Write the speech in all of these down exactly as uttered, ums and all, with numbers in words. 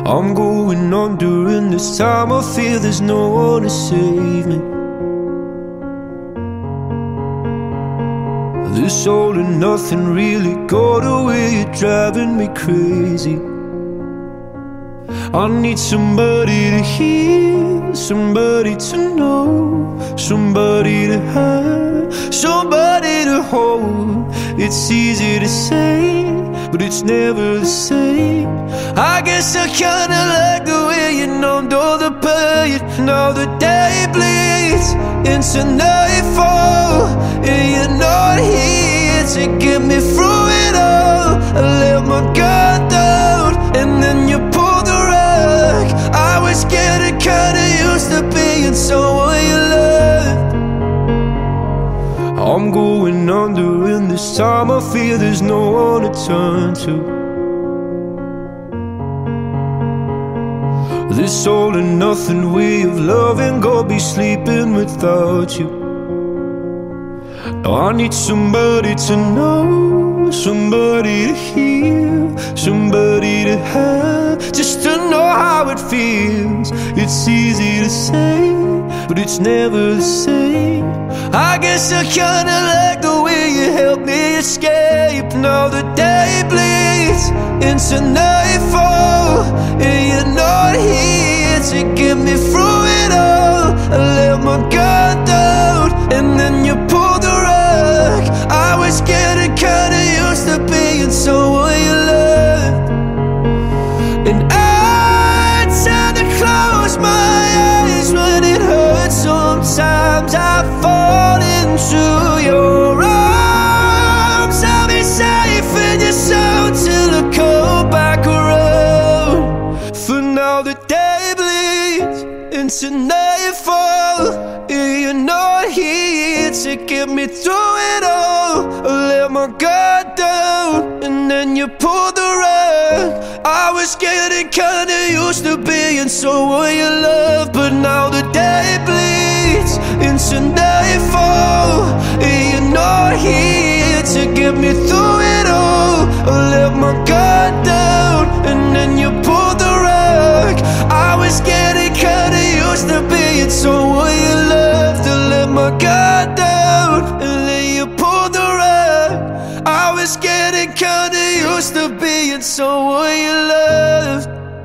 I'm going under, and this time I feel there's no one to save me. This all and nothing really got away, you're driving me crazy. I need somebody to hear, somebody to know, somebody to have, somebody to hold. It's easy to say, but it's never the same. I guess I kinda like the way you numbed all the pain. Now the day bleeds into nightfall, and you're not here to get me through it all. I let my guard down, and then you pulled the rug. I was getting kinda used to being someone you loved. I'm going under, and this time I feel there's no one to turn to. This all and nothing way of loving, go be sleeping without you. Now I need somebody to know, somebody to hear, somebody to have, just to know how it feels. It's easy to say, but it's never the same. I guess I kinda like the way you helped me escape. Now the day bleeds into nightfall, and you're not here to get me through it all. I let my guard down, and then you pulled the rug. I was getting kinda used to being someone you loved, and I tend to close my eyes when it hurts. Sometimes I fall into your arms. I'll be safe in your soul till I come back around. For now the day bleeds into nightfall, and you're not here to get me through it all. I let my guard down, and then you pulled the rug. I was getting kinda used to being someone you love, but now the day bleeds into nightfall, and you're not here to get me through it all. I let my guard down, and then you pulled the rug. I was getting kinda used to being someone you loved. I let my guard down, and then you pulled the rug. I was getting kinda used to being someone you loved.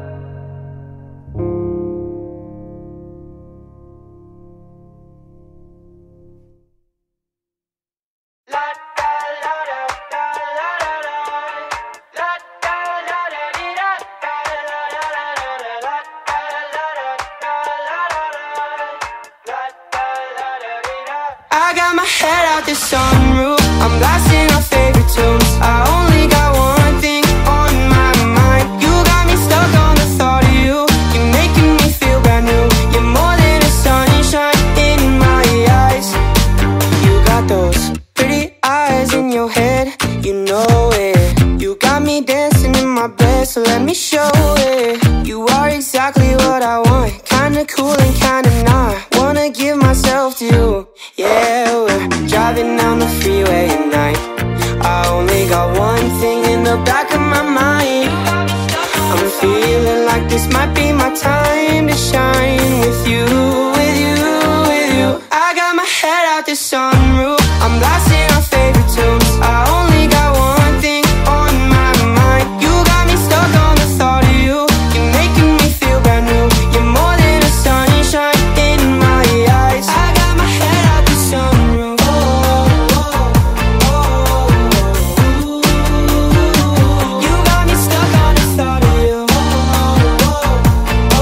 I got my head out the sunroof, I'm blasting our favorite tunes. I only got one thing on my mind. You got me stuck on the thought of you. You're making me feel brand new. You're more than a sunshine in my eyes. You got those pretty eyes in your head, you know it. You got me dancing in my bed, so let me show it. You are exactly what I want, kinda cool and kinda not. Wanna give myself to you. Yeah, we're driving down the freeway at night. I only got one thing in the back of my mind. I'm feeling like this might be my time to shine with you, with you, with you. I got my head out the sunroof, I'm blasting our favorite tunes. I only got one thing on my mind. You got me stuck on the thought of you. You're making me feel brand new. You're more than a sunshine in my eyes. I got my head out the sunroof. Oh, oh, oh, oh. You got me stuck on the thought of you. Oh, oh,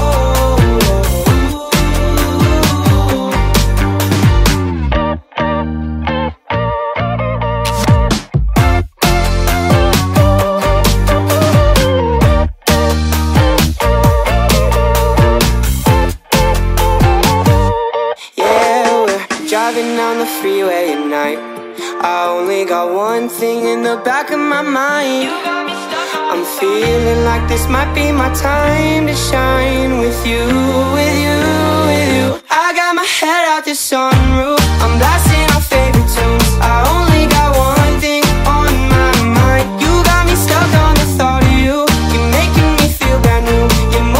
driving down the freeway at night. I only got one thing in the back of my mind. I'm feeling like this might be my time to shine with you, with you, with you. I got my head out the sunroof, I'm blasting our favorite tunes. I only got one thing on my mind. You got me stuck on the thought of you. You're making me feel brand new. You're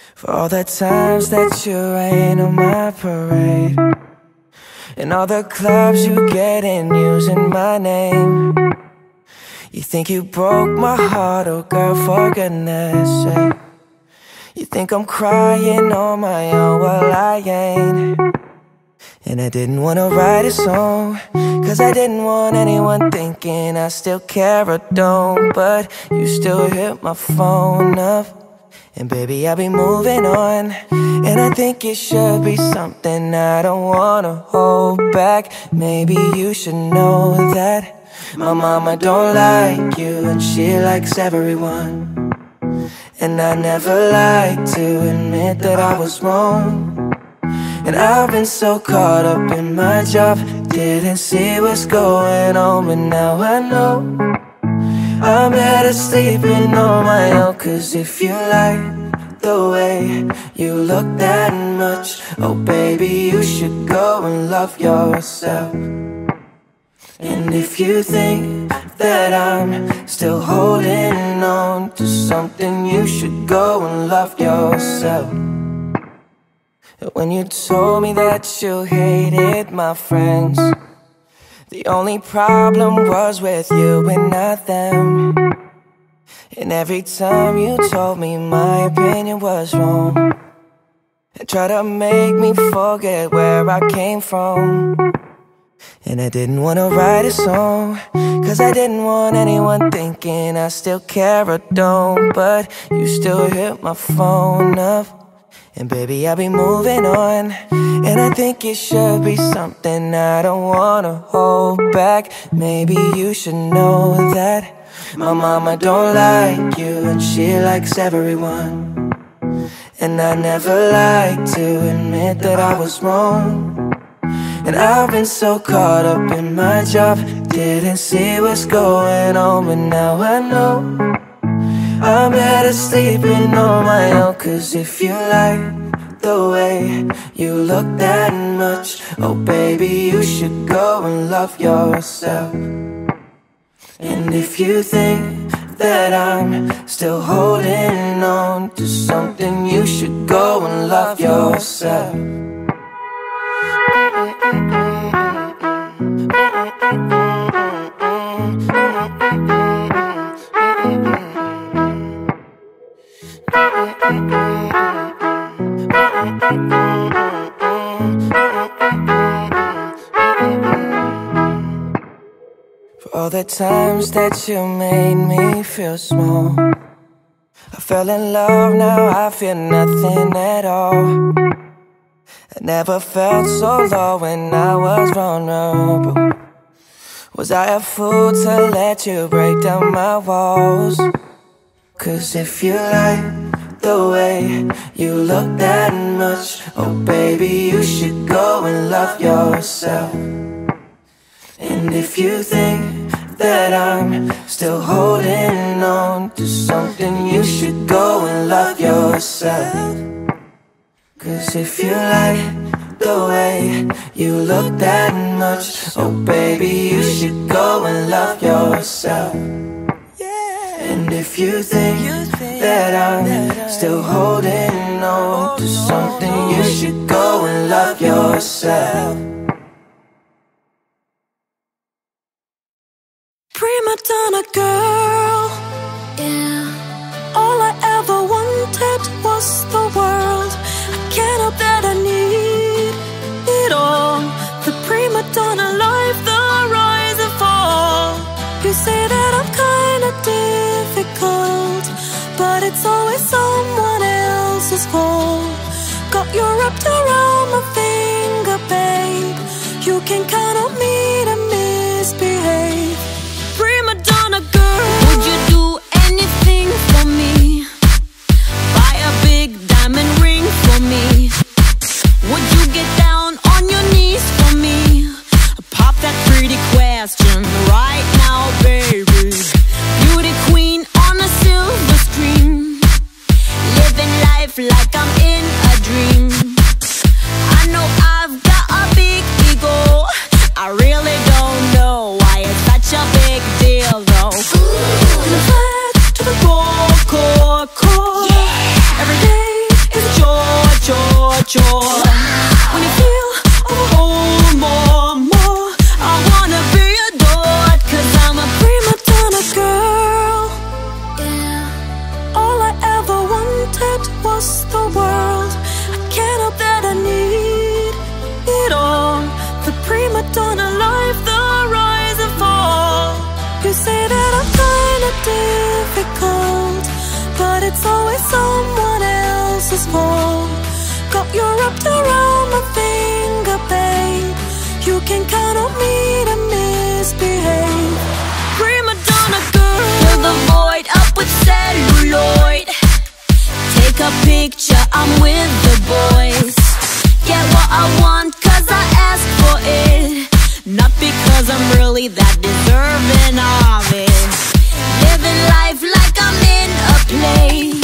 For all the times that you rain on my parade, and all the clubs you get in using my name. You think you broke my heart, oh girl, for goodness sake. You think I'm crying on my own, well I ain't. And I didn't wanna write a song, cause I didn't want anyone thinking I still care or don't. But you still hit my phone up, and baby, I'll be moving on. And I think it should be something I don't wanna hold back. Maybe you should know that my mama don't like you, and she likes everyone. And I never like to admit that I was wrong. And I've been so caught up in my job, didn't see what's going on. But now I know I'm better sleeping on my own. Cause if you like the way you look that much, oh baby, you should go and love yourself. And if you think that I'm still holding on to something, you should go and love yourself. When you told me that you hated my friends, the only problem was with you and not them. And every time you told me my opinion was wrong, and tried to make me forget where I came from. And I didn't wanna write a song, cause I didn't want anyone thinking I still care or don't. But you still hit my phone up, and baby, I'll be moving on. And I think it should be something I don't wanna hold back. Maybe you should know that my mama don't like you, and she likes everyone. And I never like to admit that I was wrong. And I've been so caught up in my job, didn't see what's going on. But now I know I'm better sleeping on my own. Cause if you like the way you look that much, oh baby, you should go and love yourself. And if you think that I'm still holding on to something, you should go and love yourself. For all the times that you made me feel small, I fell in love, now I feel nothing at all. I never felt so low when I was vulnerable. Was I a fool to let you break down my walls? Cause if you like the way you look that much, oh baby, you should go and love yourself. And if you think that I'm still holding on to something, you should go and love yourself. Cause if you like the way you look that much, oh baby, you should go and love yourself. And if you think that I'm still holding on to something, you should go and love yourself. Prima donna girl, yeah. All I ever wanted was the world. I can't help that I need it all. The prima donna life, the rise and fall. You say that I'm kinda difficult, but it's always someone else's fault. Got you wrapped around my finger, babe. You can count on me to misbehave. Prima donna girl, would you do anything for me? Buy a big diamond ring for me? Would you get down on your knees for me? Pop that pretty question right now, baby. Beauty queen on a silver screen, living life like I'm in a dream. I know I've got a big ego, I really don't know why it's such a big deal though. Ooh. To the flex, to the core, core, core, yeah. Every day is graceful. Got you wrapped around my finger, babe. You can count on me to misbehave. Prima donna girl, fill the void up with celluloid. Take a picture, I'm with the boys. Get what I want cause I ask for it, not because I'm really that deserving of it. Living life like I'm in a play.